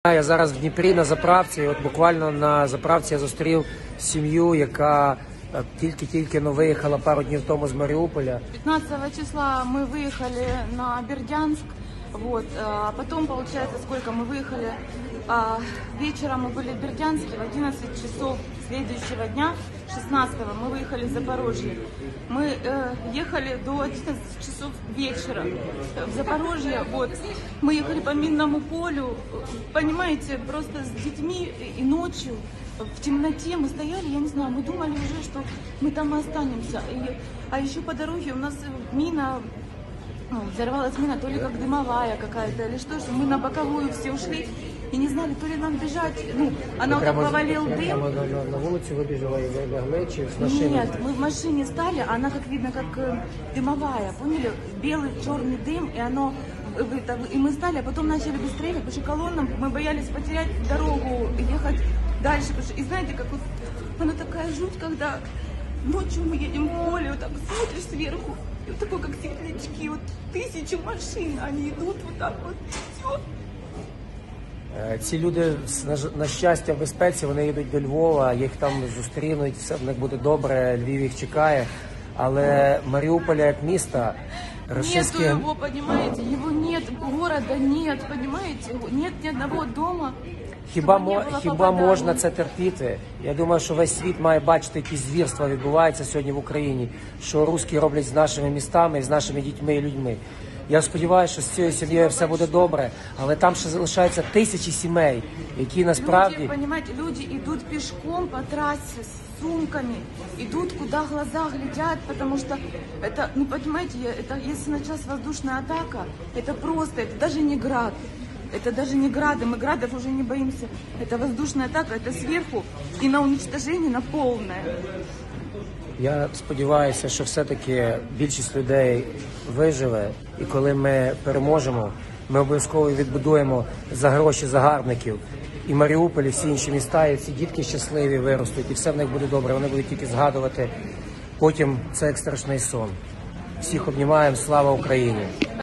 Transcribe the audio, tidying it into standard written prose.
Я зараз в Дніпрі на заправці. От буквально на заправці я зустрів сім'ю, яка тільки виїхала пару днів тому з Маріуполя. 15 числа мы выехали на Бердянск, вот, а потом, получается, сколько мы выехали, вечером мы были в Бердянске, в 11 часов следующего дня, 16-го, мы выехали в Запорожье. Мы ехали до 11 часов вечера в Запорожье, вот, мы ехали по минному полю, понимаете, просто с детьми и ночью. В темноте мы стояли, я не знаю, мы думали уже, что мы там и останемся. А еще по дороге у нас мина, взорвалась мина, то ли как дымовая какая-то, или что мы на боковую все ушли и не знали, то ли нам бежать, она вот так повалил дым. Прямо на вулицю вибіжала і лягли, чи з машини? Нет, мы в машине стали, она, как видно, как дымовая, поняли? Белый, черный дым, и мы стали, а потом начали быстрее, потому что колоннам мы боялись потерять дорогу, ехать дальше. И знаете, как вот, она такая жуть, когда ночью мы едем в поле, вот так смотришь сверху, и вот такой, как светлячки, вот 1000 машин, они идут вот так вот, все. Ці люди, на щастя, в безпеці, вони їдуть до Львова, їх там зустрінуть, все в них буде добре, Львів їх чекає. Але Маріуполя як міста, Нету его, понимаете, его нет, города нет, понимаете, нет ни одного дома. Хіба можна це терпіти? Я думаю, що весь світ має бачити, які звірства відбуваються сьогодні в Україні, що русські роблять з нашими містами, з нашими дітьми і людьми. Я сподіваюся, що з цією сім'єю все буде добре, але там ще залишаються тисячі сімей, які насправді... Люди идут пешком по трассе с сумками, идут, куда глаза глядят, потому что это, понимаете, если началась воздушная атака, это просто, это даже не град. Это даже не грады, мы градов уже не боимся. Это воздушная атака, это сверху и на уничтожение, на полное. Я сподіваюся, що все-таки більшість людей виживе, і коли ми переможемо, ми обов'язково відбудуємо за гроші загарбників і Маріуполь, і всі інші міста, і всі дітки щасливі виростуть, і все в них буде добре, вони будуть тільки згадувати потім це як страшний сон. Всіх обнімаємо, слава Україні!